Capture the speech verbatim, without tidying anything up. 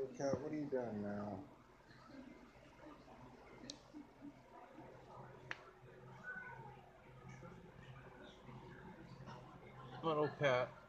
Cat, what are you doing now? Little cat.